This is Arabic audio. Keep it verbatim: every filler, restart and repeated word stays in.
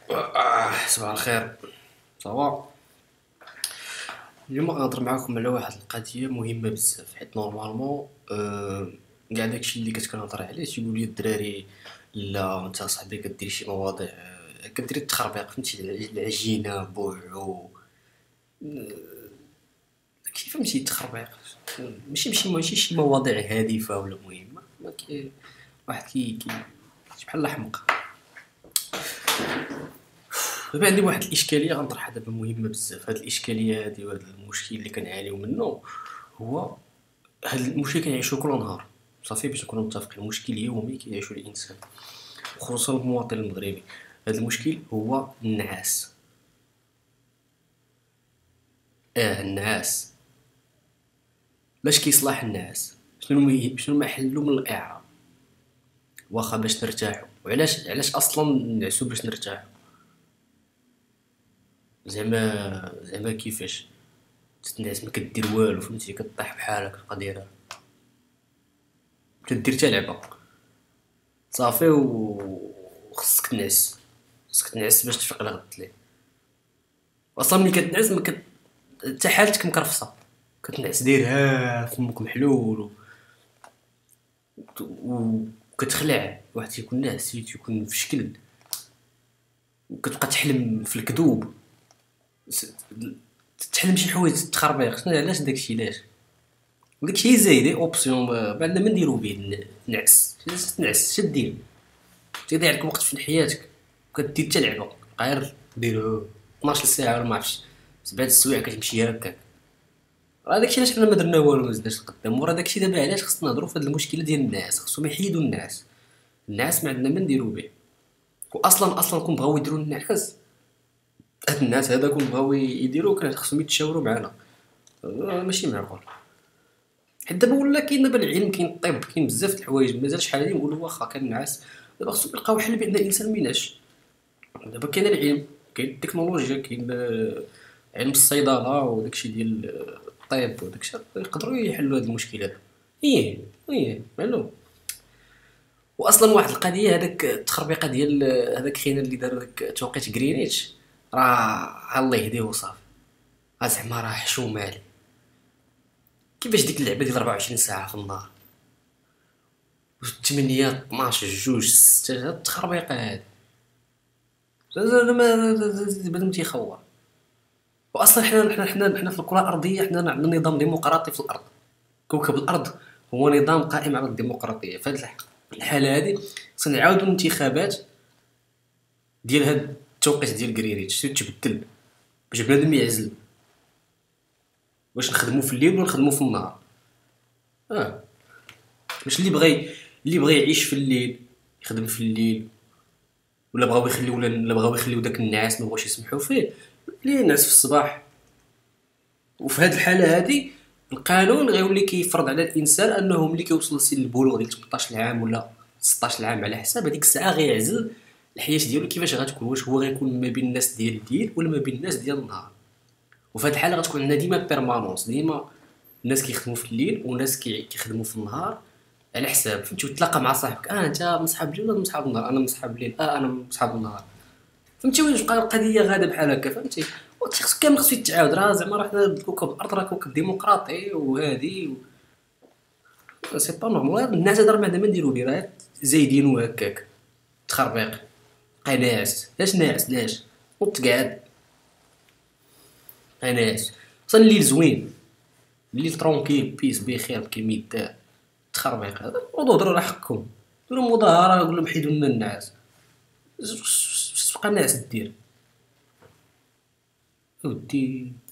آه، صباح الخير. صافا. اليوم غنهضر معاكم على واحد القضيه مهمه بزاف، حيت نورمالمون آه، كاع داكشي اللي كنت كنهضر عليه تيقول لي الدراري لا انت صاحبي كدير شي مواضيع، آه، كدير التخربيق، فهمتي، الع- العجينه بوعو. كيف فهمتي التخربيق؟ ماشي ماشي ماشي شي مواضيع هادفه ولا مهمه، ما كي واحد كي كي شي بحال الحمق. دابا عندي واحد الاشكاليه غنطرحها دابا مهمه بزاف. هاد الاشكاليه هادي وهاد المشكل اللي كنعانيو منه هو هاد المشكل كنعيشو كل نهار. صافي باش نكونوا متفقين، مشكل يومي كيعيشو الانسان خصوصا المواطن المغربي. هاد المشكل هو النعاس. اه النعاس. باش كيصلح النعاس؟ شنو مي... شنو محلو من الاعراب؟ واخا باش نرتاحو، وعلاش علاش اصلا نعسو؟ باش نرتاحو. زعما زعما كيفاش تتنعس ما كدير والو؟ فهمتي، كطيح بحالك تبقى دايرها، كدير حتى لعبه. صافي و خصك تنعس. خصك تنعس باش تفيق لغد الليل. اصلا ملي كتنعس ما كت... حتى حالتك مكرفصه. كتنعس دايرها فمك محلول و... و- وكتخلع. واحد تيكون ناعس تيكون في شكل، وكتبقى تحلم في الكذوب. س- تحلم شي حوايج تخربيق. شنو علاش داكشي؟ علاش داكشي زايد اوبسيون؟ بعدنا ما نديرو به؟ نعس تنعس شدير. تيضيع لك وقت في حياتك، كدير حتى لعبه غير دير اثناش ساعه ولا ما عرفتش سبعة السوايع كتمشي هكاك. راه داكشي علاش حنا ما درنا والو، ما زدناش القدام. وراه داكشي دابا علاش خصنا نهضروا في هاد المشكله ديال الناس. خصهم يحيدوا الناس. الناس ما عندنا ما نديرو به. واصلا اصلا كون بغاو يديروا الناس، هاد الناس هذا كون بغاو يديروا كان خصهم يتشاوروا معنا. آه، ماشي معقول. حيت دابا ولا كاين دابا العلم، كاين الطب، كاين بزاف د الحوايج. مازال شحال هادي نقولوا واخا كنعس. دابا خصهم يلقاو حل بان الانسان ما ينعسش. دابا كاين العلم، كاين التكنولوجيا، كاين آه، علم الصيدله وداكشي ديال آه، الطب وداكشي، يقدروا يحلوا هاد المشكل هذا. ايه ايه معلوم. واصلا واحد القضيه، هذاك التخربيقه ديال آه، هذاك خينا اللي دار داك توقيت غرينيتش، راه الله يهديه وصافي. راه زعما راه حشومه عليه. كيفاش ديك اللعبه ديال أربعة وعشرين ساعه في النهار، ثمانية اثناش جوج ستة، هاد التخربيقه هادي زعما ما بنادم تيخور. واصلا حنا حنا حنا حنا في الكره الارضيه، حنا عندنا نظام ديمقراطي في الارض. كوكب الارض هو نظام قائم على الديمقراطيه. في هذه الحاله هذه سنعاودوا الانتخابات ديال هاد التوقيت ديال كريريتش تبدل باش بنادم يعزل. واش نخدموا في الليل ولا نخدموا في النهار؟ اه باش اللي بغى اللي بغى يعيش في الليل يخدم في الليل، ولا بغاو يخليو ولا بغاو يخليو داك النعاس ما بغاوش يسمحوا فيه، اللي ينعس في الصباح. وفي هذه الحاله هذه القانون غيولي كيفرض على الانسان انه ملي كيوصل لسن البلوغ ديال ثمنطاش عام ولا ستطاش عام على حساب هذيك الساعه غيعزل الحياه ديالو. كيفاش غتكون؟ واش هو غيكون ما بين الناس ديال الليل ولا ما بين الناس ديال النهار؟ وفي هذه الحاله غتكون عندنا ديما بيرمانونس، ديما الناس كيخدموا في الليل وناس كي- كيخدموا في النهار على حساب. فهمتي، وتلاقى مع صاحبك، اه انت من صحاب الليل ولا من صحاب النهار؟ انا من صحاب الليل. اه انا من صحاب النهار. فهمتي، واش بقى القضيه غاده بحال هكا؟ فهمتي، وهادشي خص كامل خصو يتعاود. راه زعما راه حنا كوكب الارض راه كوكب ديمقراطي وهادي و... سي با نورمال. الناس هذا راه ما عندنا ما نديرو به، راه زايدينو هكاك تخربيق. بقى ناعس. علاش ناعس؟ علاش وانت قاعد بقى ناعس؟ اصلا الليل زوين، الليل ترونكيل بيس بخير كيما يدار. تخربيق هذا وضو هضروا على حقكم. ديروا مظاهره قول لهم حيدوا لنا الناس. تبقى ناعس دير؟ اودي